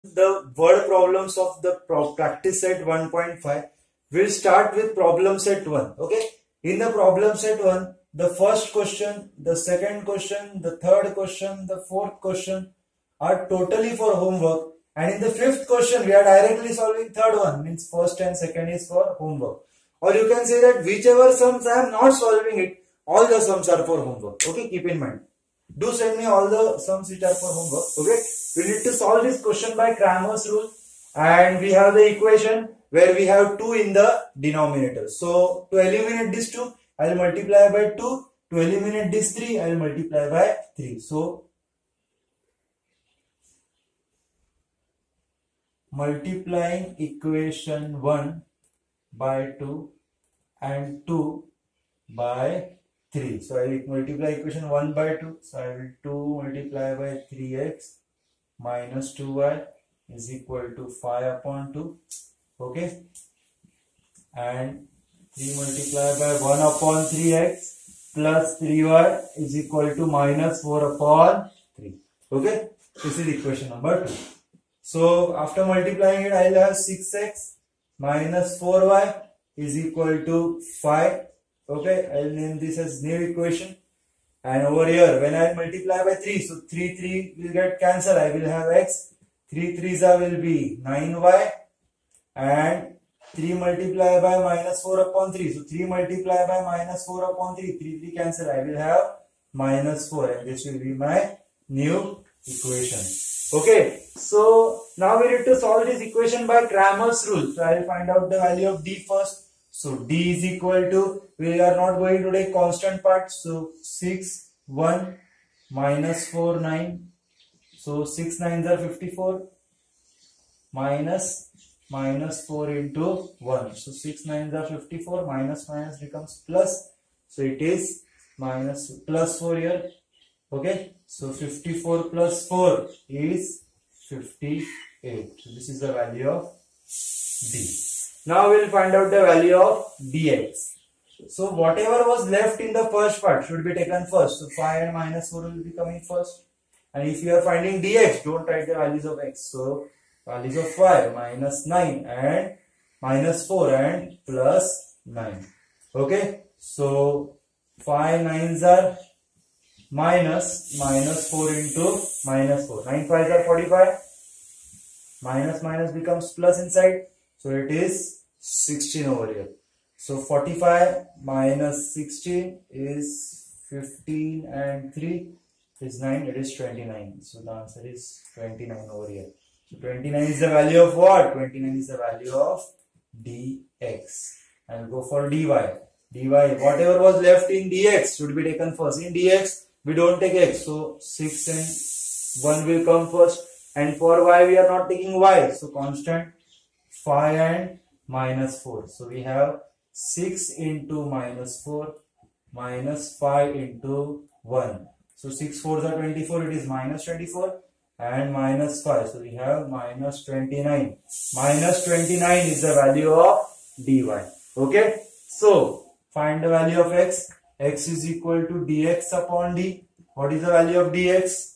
The word problems of the practice set 1.5. We'll start with problem set 1. Okay. In the problem set 1, the first question, the second question, the third question, the fourth question are totally for homework. And in the fifth question, we are directly solving third one, means first and second is for homework. Or you can say that whichever sums I am not solving it, all the sums are for homework. Okay, keep in mind. Do send me all the sums which are for homework. Okay, we need to solve this question by Cramer's rule, and we have the equation where we have 2 in the denominator. So to eliminate this 2, I will multiply by 2. To eliminate this 3, I will multiply by 3. So multiplying equation 1 by 2 and 2 by 3. So I will multiply equation 1 by 2. So I will 2 multiply by 3x minus 2y is equal to 5 upon 2. Okay. And 3 multiplied by 1 upon 3x plus 3y is equal to minus 4 upon 3. Okay. This is equation number 2. So after multiplying it, I will have 6x minus 4y is equal to 5. Okay, I will name this as new equation. And over here, when I multiply by 3, so 3 will get cancelled. I will have x. 3 3s will be 9y. And 3 multiplied by minus 4 upon 3. So 3 multiplied by minus 4 upon 3. 3 cancel. I will have minus 4. And this will be my new equation. Okay. So now we need to solve this equation by Cramer's rule. So I will find out the value of d first. So d is equal to, we are not going to take constant part. So 6, 1, minus 4, 9. So 6 9s are 54. Minus 4 into 1. So 6 9s are 54. Minus becomes plus. So it is minus plus 4 here. Okay. So 54 plus 4 is 58. So this is the value of d. Now we will find out the value of dx. So whatever was left in the first part should be taken first. So 5 and minus 4 will be coming first. And if you are finding dx, don't write the values of x. So values of 5, minus 9 and minus 4 and plus 9. Okay. So 5 9s are minus 4 into minus 4. 9 5s are 45. Minus becomes plus inside. So it is 16 over here. So 45 minus 16 is 15 and 3 is 9. It is 29. So the answer is 29 over here. So 29 is the value of what? 29 is the value of dx. And go for dy. Whatever was left in dx should be taken first. In dx, we don't take x. So 6 and 1 will come first. And for y, we are not taking y. So constant 5 and minus 4. So we have 6 into minus 4 minus 5 into 1. So 6 4s are 24. It is minus 24 and minus 5. So we have minus 29. Minus 29 is the value of dy. Okay. So find the value of x. X is equal to dx upon d. What is the value of dx?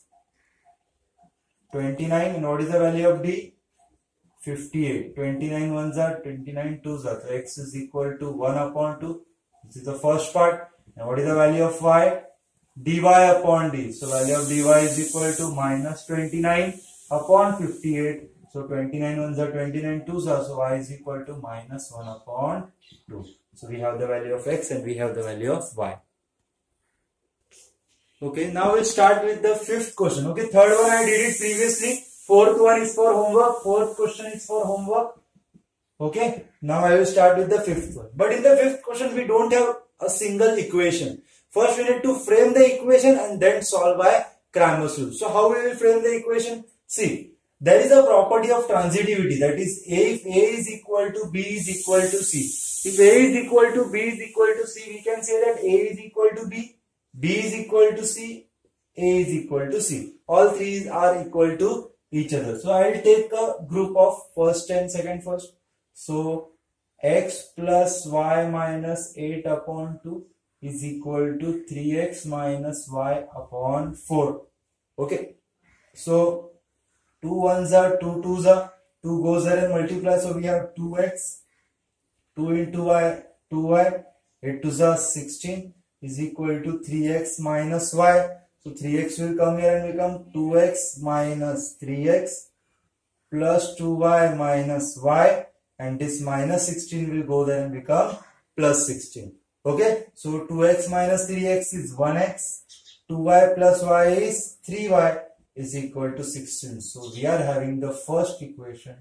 29. And what is the value of d? 58. 29 ones are 29 twos are. So x is equal to 1 upon 2. This is the first part. And what is the value of y? Dy upon d. So value of dy is equal to minus 29 upon 58. So 29 ones are 29 twos are. So y is equal to minus 1 upon 2. So we have the value of x and we have the value of y. Okay, now we'll start with the fifth question. Okay, third one I did it previously. Fourth one is for homework. Fourth question is for homework. Okay. Now I will start with the fifth one. But in the fifth question, we don't have a single equation. First, we need to frame the equation and then solve by Cramer's rule. So how we will frame the equation? See, there is a property of transitivity. That is, if A is equal to B is equal to C. If A is equal to B is equal to C, we can say that A is equal to B, B is equal to C, A is equal to C. All three are equal to each other. So I will take a group of first and second first. So x plus y minus 8 upon 2 is equal to 3x minus y upon 4. Okay. So 2 ones are 2 twos are 2 goes there and multiply, so we have 2x, 2 into y, 2y, 8 twos are 16 is equal to 3x minus y. So 3x will come here and become 2x minus 3x plus 2y minus y, and this minus 16 will go there and become plus 16. Okay, so 2x minus 3x is 1x, 2y plus y is 3y is equal to 16. So we are having the first equation.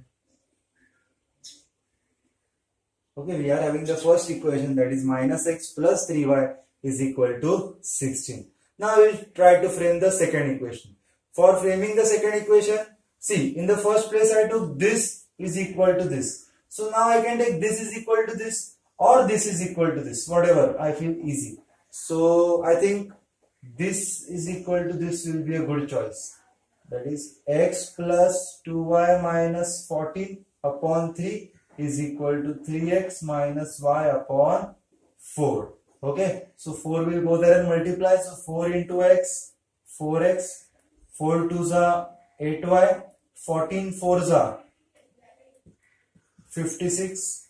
Okay, we are having the first equation, that is minus x plus 3y is equal to 16. Now we will try to frame the second equation. For framing the second equation, see, in the first place I took this is equal to this. So now I can take this is equal to this or this is equal to this, whatever I feel easy. So I think this is equal to this will be a good choice. That is x plus 2y minus 14 upon 3 is equal to 3x minus y upon 4. Okay, so 4 will go there and multiply. So 4 into x, 4x, 4 twos are 8y, 14 fours are 56.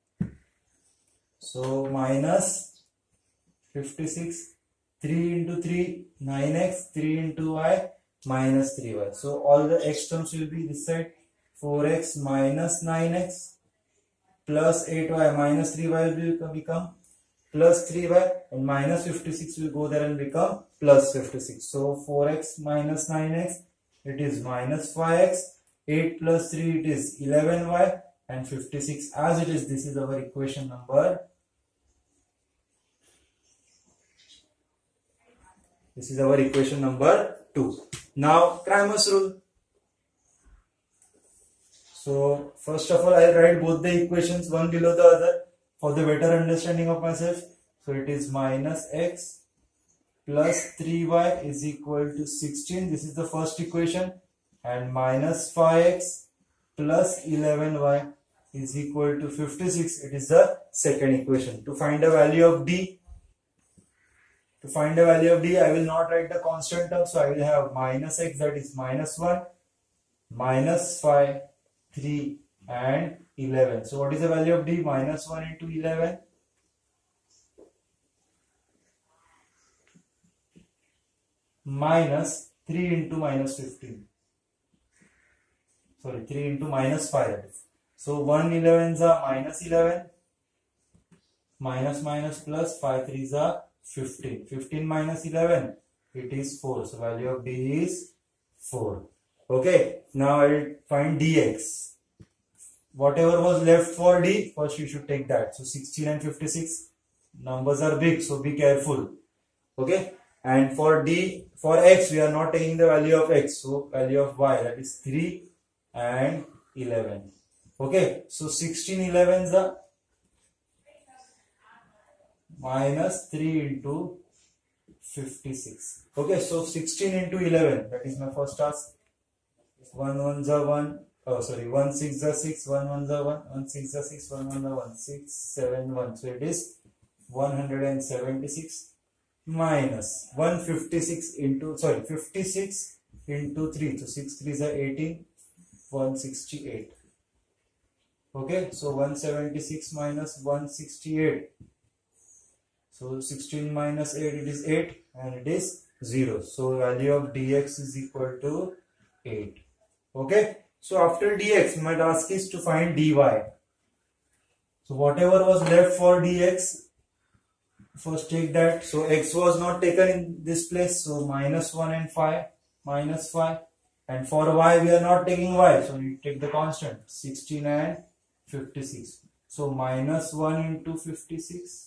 So minus 56, 3 into 3, 9x, 3 into y, minus 3y. So all the x terms will be this side, 4x minus 9x plus 8y minus 3y will become plus 3y, and minus 56 will go there and become plus 56. So 4x minus 9x, it is minus 5x, 8 plus 3 it is 11y, and 56 as it is. This is our equation number. This is our equation number 2. Now Cramer's rule. So first of all I will write both the equations one below the other for the better understanding of myself. So it is minus x plus 3y is equal to 16. This is the first equation. And minus 5x plus 11y is equal to 56. It is the second equation. To find the value of d, I will not write the constant term. So I will have minus x, that is minus 1, minus 5, 3 and 11. So what is the value of d? Minus 1 into 11 minus 3 into minus 15. Sorry, 3 into minus 5. So 1 11s are minus 11, minus minus plus, 5 3s are 15. 15 minus 11, it is 4. So value of d is 4. Okay, now I will find dx. Whatever was left for d, first you should take that. So 16 and 56, numbers are big, so be careful. Okay, and for d, for x, we are not taking the value of x, so value of y, that is 3 and 11. Okay, so 16 11s are minus 3 into 56. Okay, so 16 into 11, that is my first task. 1 1s are 1. Oh, sorry, 1 6 are 6, 1 1s are 1, 1 6 are 6, 1 1 are 1, 6 7 1. So it is 176 minus 156 into, sorry, 56 into 3. So 6 3s are 18, 168. Okay, so 176 minus 168. So 16 minus 8, it is 8 and it is 0. So value of dx is equal to 8. Okay, so after dx, my task is to find dy. So whatever was left for dx, first take that. So x was not taken in this place, so minus 1 and 5, minus 5. And for y, we are not taking y, so you take the constant, 16 and 56. So minus 1 into 56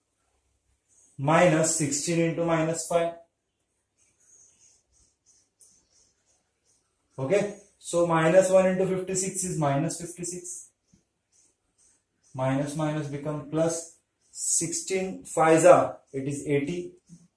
minus 16 into minus 5. Okay, so minus 1 into 56 is minus 56. Minus minus become plus. 16 5s are, it is 80.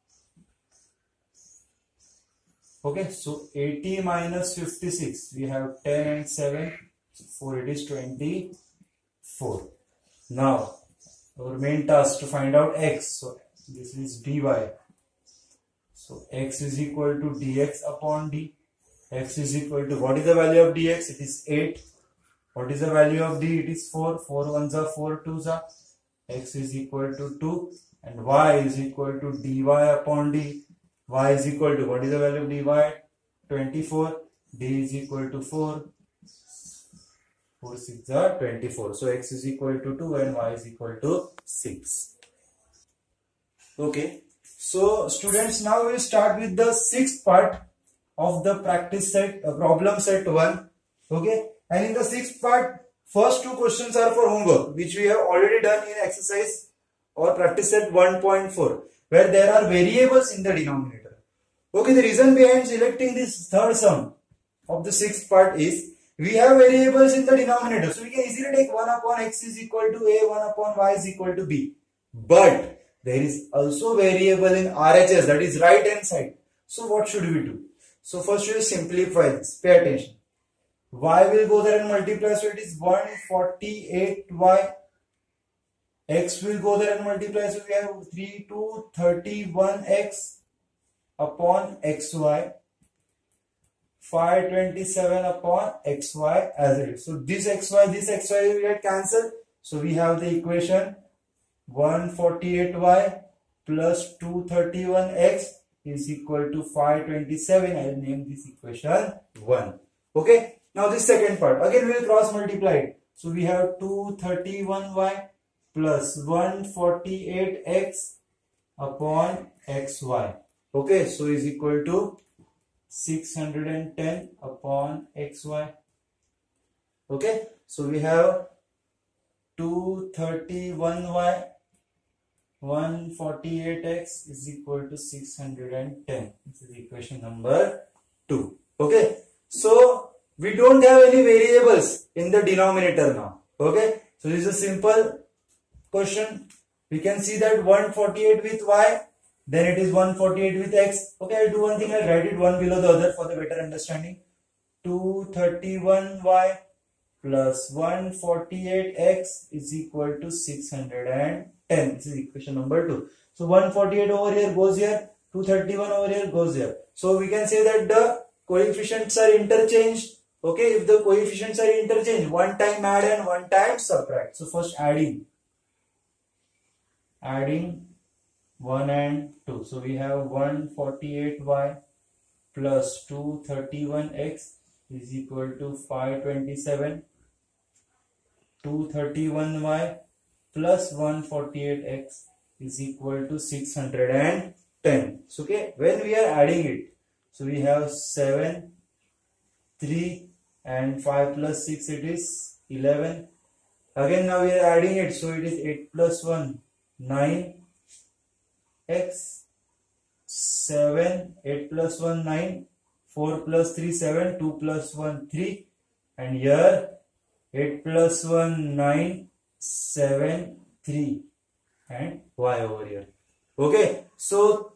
Okay, so 80 minus 56, we have 10 and 7, so 4, it is 24. Now, our main task to find out x. So this is dy. So x is equal to dx upon d. x is equal to, what is the value of dx? It is 8. What is the value of d? It is 4. 4 ones are 4 twos are. X is equal to 2 and y is equal to dy upon d. Y is equal to, what is the value of dy? 24. D is equal to 4. 4 6 are 24. So x is equal to 2 and y is equal to 6. Okay. So students, now we will start with the sixth part of the practice set, problem set 1. Okay. And in the sixth part, first two questions are for homework, which we have already done in exercise or practice set 1.4, where there are variables in the denominator. Okay, the reason behind selecting this third sum of the sixth part is we have variables in the denominator. So we can easily take 1 upon x is equal to a, 1 upon y is equal to b. But there is also variable in RHS, that is right hand side. So what should we do? So first we will simplify this. Pay attention. Y will go there and multiply, so it is 148y. X will go there and multiply, so we have 3231x upon xy. 527 upon xy as it is. So this xy will get cancelled. So we have the equation 148y plus 231x is equal to 527. I will name this equation 1. Okay. Now this second part, again we will cross multiply it. So we have 231y plus 148x upon xy. Okay, so is equal to 610 upon xy. Okay, so we have 231y 148x is equal to 610. This is equation number 2. Okay, so we don't have any variables in the denominator now. Okay, so this is a simple question. We can see that 148 with y, then it is 148 with x. Okay, I'll do one thing, I'll write it one below the other for the better understanding. 231y plus 148x is equal to 610. This is equation number 2. So 148 over here goes here, 231 over here goes here. So we can say that the coefficients are interchanged. Okay, if the coefficients are interchanged, one time add and one time subtract. So first adding 1 and 2. So we have 148y plus 231x is equal to 527. 231y plus 148x is equal to 610. So okay, when we are adding it, so we have 7, 3 and 5 plus 6, it is 11. Again now we are adding it, so it is 8 plus 1, 9, x, 7, 8 plus 1, 9, 4 plus 3, 7, 2 plus 1, 3, and here 8 plus 1, 9, 7, 3, and y over here. Okay, so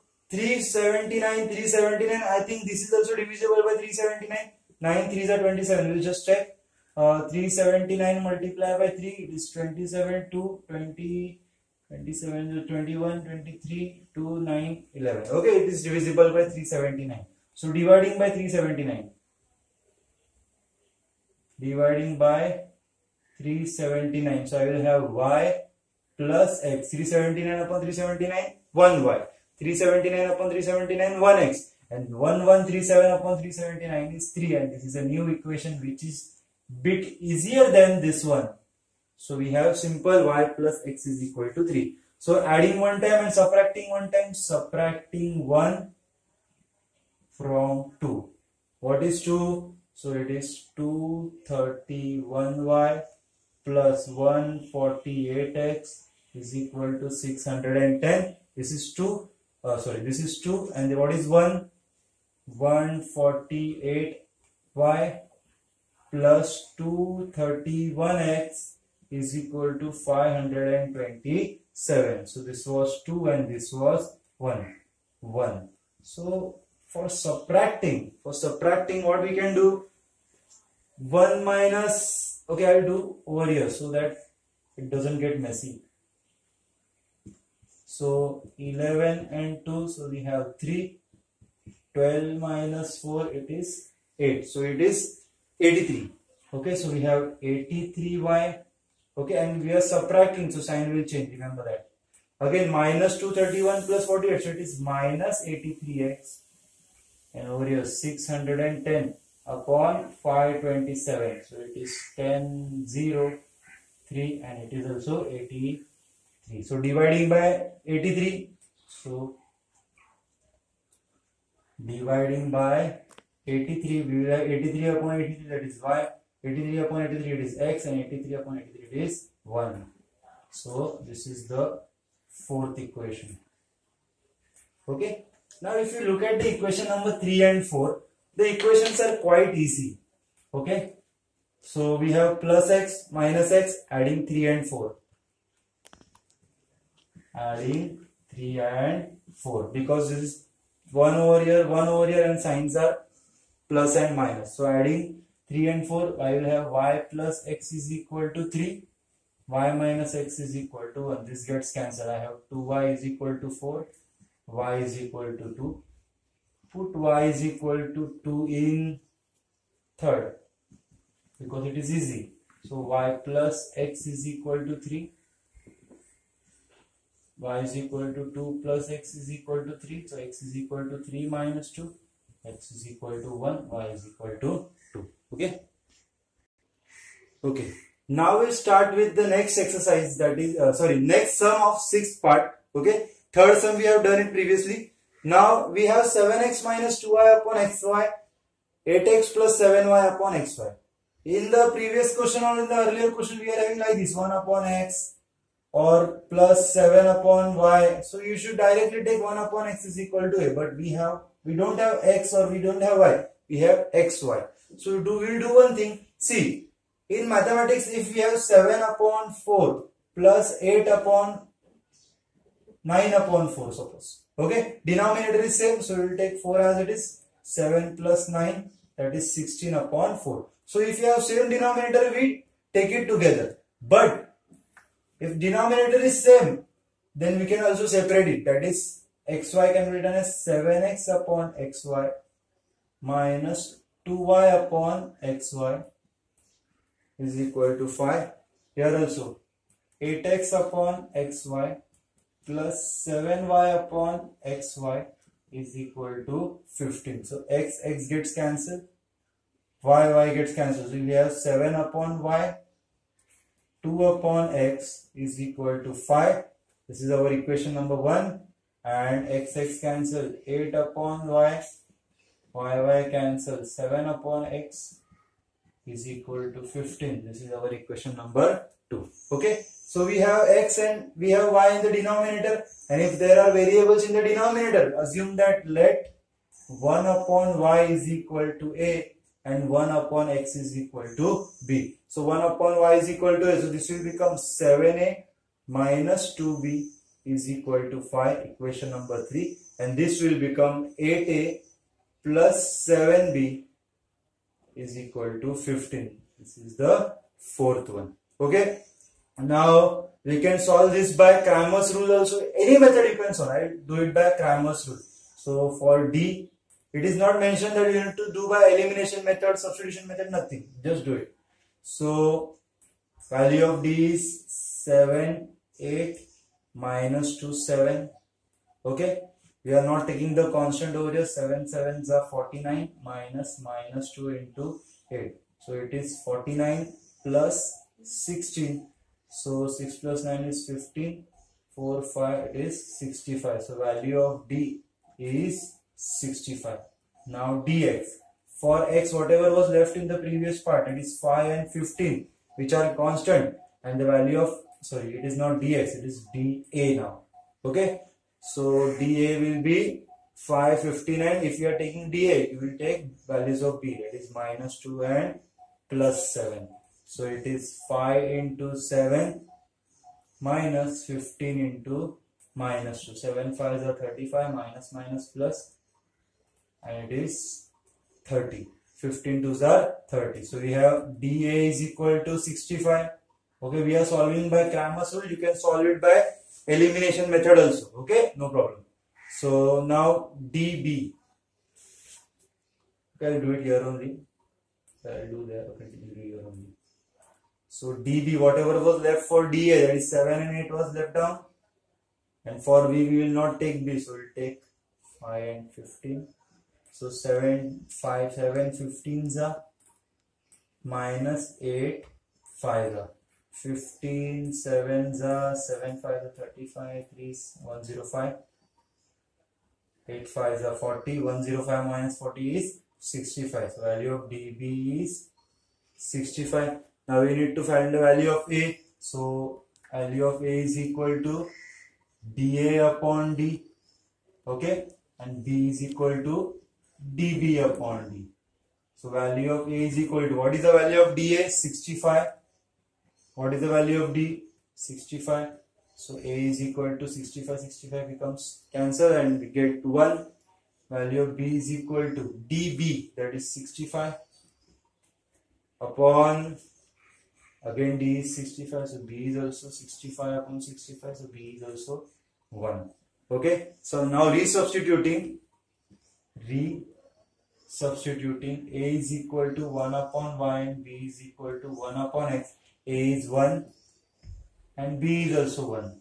379, I think this is also divisible by 379. 9 3s are 27. We'll just check. 379 multiplied by 3, it is 27, 2, 20, 27, 21, 23, 2, 9, 11. Okay, it is divisible by 379. So dividing by 379. Dividing by 379. So I will have y plus x. 379 upon 379, 1y. 379 upon 379, 1x. And 1137 upon 379 is 3, and this is a new equation which is bit easier than this one. So we have simple y plus x is equal to 3. So adding one time and subtracting one time, subtracting 1 from 2. What is 2? So it is 231y plus 148x is equal to 610. This is 2. This is 2. And what is 1? 148y plus 231x is equal to 527. So this was 2 and this was 1. So for subtracting what we can do? 1 minus, okay, I will do over here so that it doesn't get messy. So 11 and 2, so we have 3. 12 minus 4, it is 8. So it is 83. Okay, so we have 83y. Okay, and we are subtracting, so sign will change. Remember that. Again, minus 231 plus 48. So it is minus 83x. And over here 610 upon 527. So it is 1003 and it is also 83. So dividing by 83. So dividing by 83, we will have 83 upon 83, that is y. 83 upon 83, it is x, and 83 upon 83, it is 1. So this is the fourth equation. Okay. Now if you look at the equation number 3 and 4, the equations are quite easy. Okay. So we have plus x minus x, adding 3 and 4. Adding 3 and 4, because this is 1 over here, and signs are plus and minus. So adding 3 and 4, I will have y plus x is equal to 3. Y minus x is equal to 1. This gets cancelled. I have 2y is equal to 4. Y is equal to 2. Put y is equal to 2 in third, because it is easy. So y plus x is equal to 3. Y is equal to 2 plus x is equal to 3. So x is equal to 3 minus 2. X is equal to 1. Y is equal to 2. Okay. Okay. Now we'll start with the next exercise, that is, next sum of 6th part. Okay. Third sum we have done it previously. Now we have 7x minus 2y upon xy, 8x plus 7y upon xy. In the previous question or in the earlier question, we are having like this 1 upon x or plus 7 upon y. So you should directly take 1 upon x is equal to a. But we don't have x or we don't have y. We have xy. So we'll do one thing. See, in mathematics, if we have 7 upon 4 plus 8 upon 9 upon 4, suppose. Okay, denominator is same, so we will take 4 as it is. 7 plus 9, that is 16 upon 4. So if you have same denominator, we take it together. But if denominator is same, then we can also separate it. That is, xy can be written as 7x upon xy minus 2y upon xy is equal to 5. Here also 8x upon xy plus 7y upon xy is equal to 15. So x gets cancelled, y gets cancelled. So we have 7 upon y, 2 upon x is equal to 5. This is our equation number 1. And x cancelled, 8 upon y, y cancelled, 7 upon x is equal to 15. This is our equation number 2. Okay. So we have x and we have y in the denominator, and if there are variables in the denominator, assume that let 1 upon y is equal to a and 1 upon x is equal to b. So 1 upon y is equal to a, so this will become 7a minus 2b is equal to 5, equation number 3, and this will become 8a plus 7b is equal to 15. This is the fourth one. Okay. Now we can solve this by Cramer's rule also. Any method you can solve. I do it by Cramer's rule. So for D, it is not mentioned that you need to do by elimination method, substitution method, nothing. Just do it. So value of D is 7, 8 minus 2, 7. Okay. We are not taking the constant over here. 7 sevens are 49 minus 2 into 8. So it is 49 plus 16. So 6 plus 9 is 15. 4, 5 is 65. So value of D is 65. Now dx. For x, whatever was left in the previous part, it is 5 and 15, which are constant. And the value of, it is not dx, it is dA now. Okay. So dA will be 5, 15, and if you are taking dA, you will take values of b, that is minus 2 and plus 7. So it is 5 into 7 minus 15 into minus 2. 7 5s are 35, minus plus, and it is 30. 15 2s are 30. So we have dA is equal to 65. Okay, we are solving by Cramer's rule. You can solve it by elimination method also. Okay, no problem. So now dB. Okay, I'll do it here only. So I'll do there. Okay, I'll do here only. So dB, whatever was left for dA, that is 7 and 8 was left down. And for V, we will not take B, so we'll take 5 and 15. So 7, 5, 7, 15s are minus 8, 5 are 15, 7s are 7, 5 are 35, 3 is 105, 8, 5 are 40, 105 minus 40 is 65. So value of dB is 65. Now we need to find the value of A. So value of A is equal to dA upon D. Okay, and B is equal to dB upon D. So value of A is equal to, what is the value of dA? 65. What is the value of D? 65. So A is equal to 65. 65 becomes cancel and we get 1. Value of B is equal to dB, that is 65 upon, again D is 65, so B is also 65 upon 65, so B is also 1. Okay, so now resubstituting, A is equal to 1 upon Y and B is equal to 1 upon X. A is 1 and B is also 1.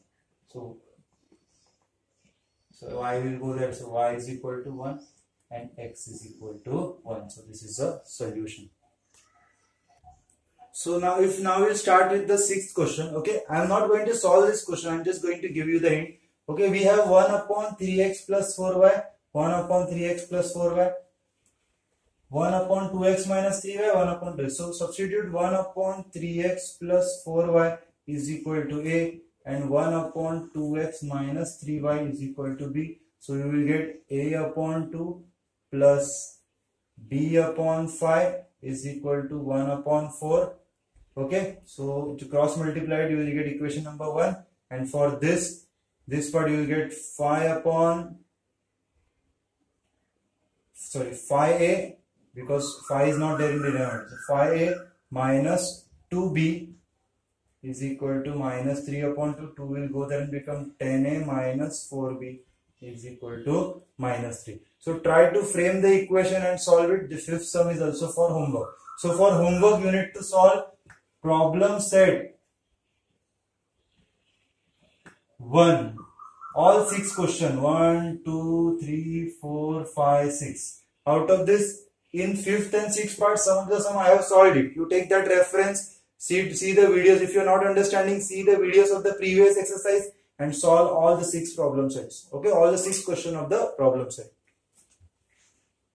So Y will go there. So Y is equal to 1 and X is equal to 1. So this is a solution. So now we'll start with the sixth question. Okay, I am not going to solve this question. I am just going to give you the hint. Okay, we have 1 upon 3x plus 4y, 1 upon 3x plus 4y, 1 upon 2x minus 3y, 1 upon 2. So substitute 1 upon 3x plus 4y is equal to A and 1 upon 2x minus 3y is equal to B. So you will get A upon 2 plus B upon 5 is equal to 1 upon 4. Okay, so to cross multiply it, you will get equation number 1, and for this part you will get 5a, because 5 is not there in the denominator. So 5a minus 2b is equal to minus 3 upon 2. 2 will go there and become 10a minus 4b is equal to minus 3. So try to frame the equation and solve it. The fifth sum is also for homework. So for homework you need to solve problem set 1. All 6 questions. 1, 2, 3, 4, 5, 6. Out of this, in 5th and 6th part, some of the sum I have solved it. You take that reference, see the videos. If you are not understanding, see the videos of the previous exercise and solve all the 6 problem sets. Okay, all the 6 questions of the problem set.